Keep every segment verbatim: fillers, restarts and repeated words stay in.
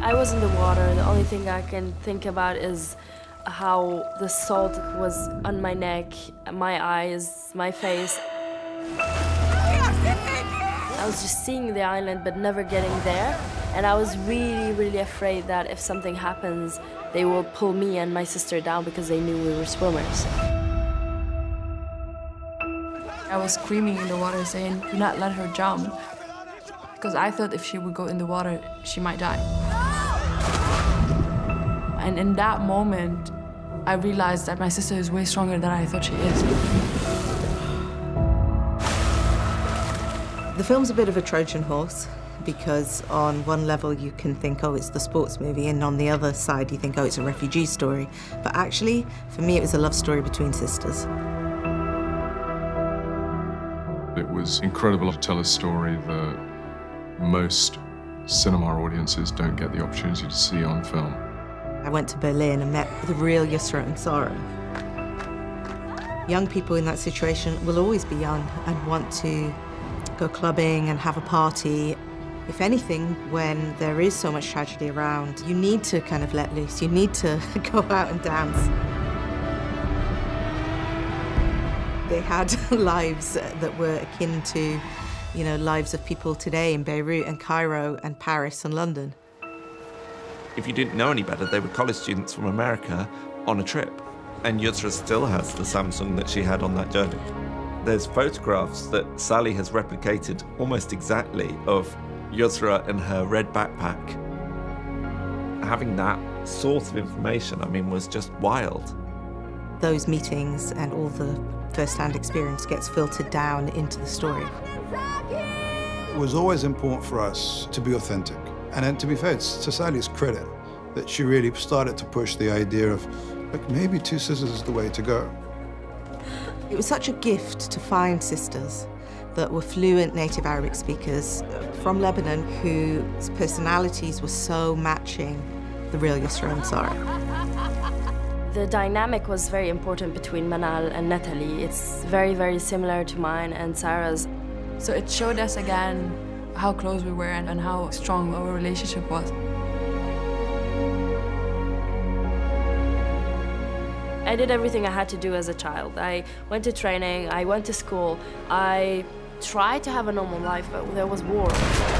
I was in the water. The only thing I can think about is how the salt was on my neck, my eyes, my face. I was just seeing the island but never getting there. And I was really, really afraid that if something happens, they will pull me and my sister down because they knew we were swimmers. I was screaming in the water saying, do not let her jump. Because I thought if she would go in the water, she might die. And in that moment, I realized that my sister is way stronger than I thought she is. The film's a bit of a Trojan horse, because on one level you can think, oh, it's the sports movie, and on the other side you think, oh, it's a refugee story. But actually, for me, it was a love story between sisters. It was incredible to tell a story that most cinema audiences don't get the opportunity to see on film. I went to Berlin and met the real Yusra and Sarah. Young people in that situation will always be young and want to go clubbing and have a party. If anything, when there is so much tragedy around, you need to kind of let loose. You need to go out and dance. They had lives that were akin to, you know, lives of people today in Beirut and Cairo and Paris and London. If you didn't know any better, they were college students from America on a trip. And Yusra still has the Samsung that she had on that journey. There's photographs that Sally has replicated almost exactly of Yusra in her red backpack. Having that source of information, I mean, was just wild. Those meetings and all the first-hand experience gets filtered down into the story. It was always important for us to be authentic. And then, to be fair, it's to Sally's credit that she really started to push the idea of, like, maybe two sisters is the way to go. It was such a gift to find sisters that were fluent native Arabic speakers from Lebanon whose personalities were so matching the real Yusra and Sarah. The dynamic was very important between Manal and Natalie. It's very, very similar to mine and Sarah's. So it showed us again how close we were and, and how strong our relationship was. I did everything I had to do as a child. I went to training, I went to school, I tried to have a normal life, but there was war.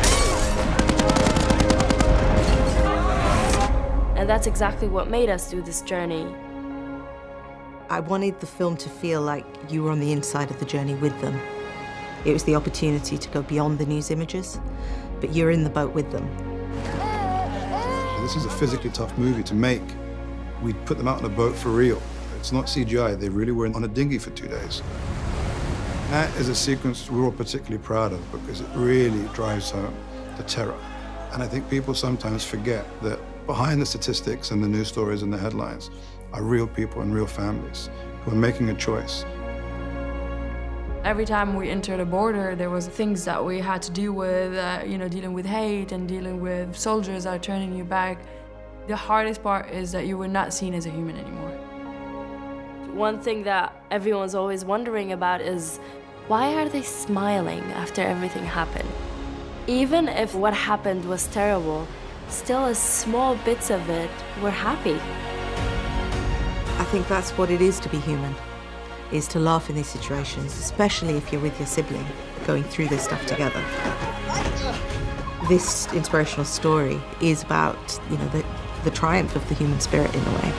And that's exactly what made us do this journey. I wanted the film to feel like you were on the inside of the journey with them. It was the opportunity to go beyond the news images, but you're in the boat with them. This is a physically tough movie to make. We put them out on a boat for real. It's not C G I, they really were on a dinghy for two days. That is a sequence we're all particularly proud of because it really drives home the terror. And I think people sometimes forget that behind the statistics and the news stories and the headlines are real people and real families who are making a choice. Every time we entered a border, there was things that we had to deal with, uh, you know, dealing with hate and dealing with soldiers that are turning you back. The hardest part is that you were not seen as a human anymore. One thing that everyone's always wondering about is, why are they smiling after everything happened? Even if what happened was terrible, still as small bits of it were happy. I think that's what it is to be human, is to laugh in these situations, especially if you're with your sibling, going through this stuff together. This inspirational story is about, you know, the, the triumph of the human spirit in a way.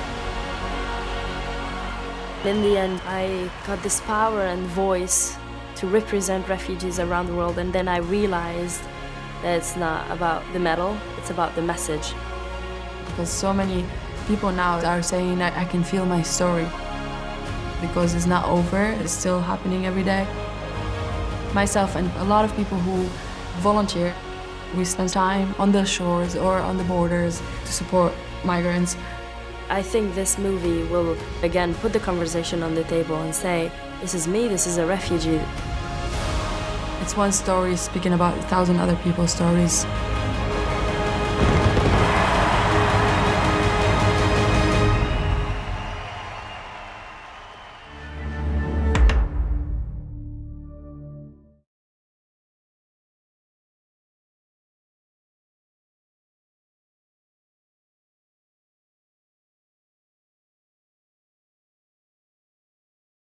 In the end, I got this power and voice to represent refugees around the world, and then I realized that it's not about the medal, it's about the message. Because so many people now are saying that I can feel my story. Because it's not over, it's still happening every day. Myself and a lot of people who volunteer, we spend time on the shores or on the borders to support migrants. I think this movie will, again, put the conversation on the table and say, this is me, this is a refugee. It's one story speaking about a thousand other people's stories.